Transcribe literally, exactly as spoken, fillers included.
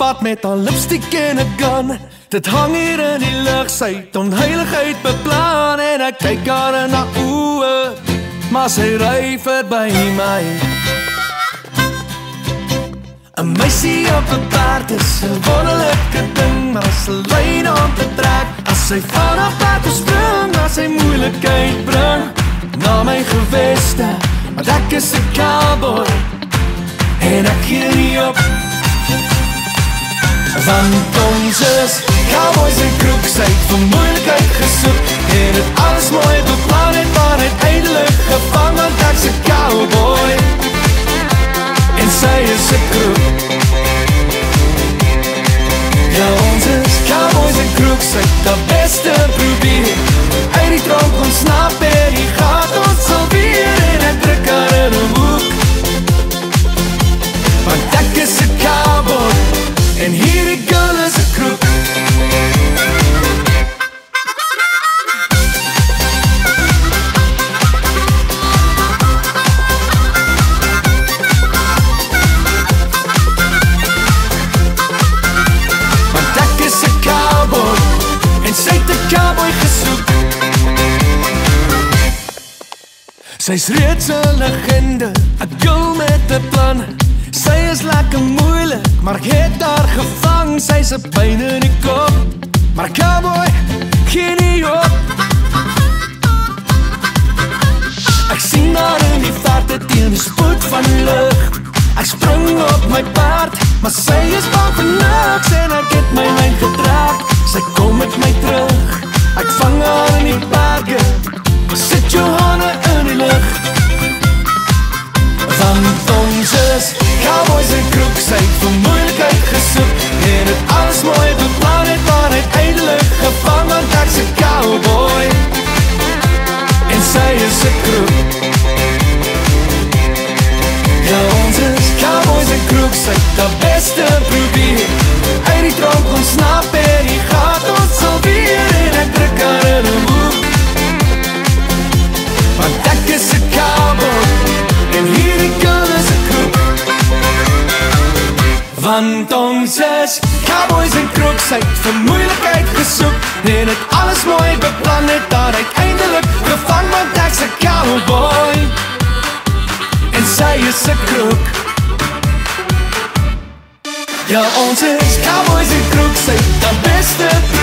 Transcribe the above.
pad met haar lipstick en 'n gun. Dit hang hier in die lug, sy het onheiligheid beplan. En ek kyk haar in haar oë, maar sy ry verby my. 'n Meisie op 'n perd is 'n wonderlike ding, maar as 'n lyn om te trek, as sy van haar pad spring, as sy moeilikheid bring na my geweste, want ek is 'n cowboy en ek gee nie op. Want ons is cowboys en crooks, sy het vir moeilikheid gesoek en het alles mooi beplan en maar uiteindelik gevang, want ek's 'n cowboy en sy is 'n crook. Ja, ons is cowboys en crooks, sy het die beste probeer uit die tronk ontsnap en die gaat ons alweer en ek druk haar in 'n hoek, want ek is 'n cowboy en hierdie girl is 'n crook. Want ek is 'n cowboy en sy het 'n cowboy gesoek. Sy's reeds 'n legende, 'n girl met 'n plan. Sy is lekker moeilik, maar ek het haar gevang. Sy's 'n pyn in die kop, maar cowboy, gee nie op. Ek sien haar in die verte teen die spoed van die lig. Ek spring op my paard, maar sy is bang vir niks en ek het my lyn getrek. Sy kom met my terug, ek vang haar in die berge. Sit jou hande in die lug, want ons is cowboys en crooks, sy het vir moeilikheid gesoek en het alles mooi beplan het maar uiteindelik gevang, want ek's 'n cowboy en sy is 'n crook. Ja, ons is cowboys en crooks, sy het die beste probeer uit die tronk ontsnap en die gaat ons alweer en ek druk haar in 'n hoek, want ek is 'n cowboy en hierdie girl is 'n crook. Want ons is cowboys en crooks, sy het vir moeilikheid gesoek en het alles mooi beplan het daar uiteindelik gevang, want ek's 'n cowboy en sy is 'n crook. Ja, ons is cowboys en crooks, sy het die beste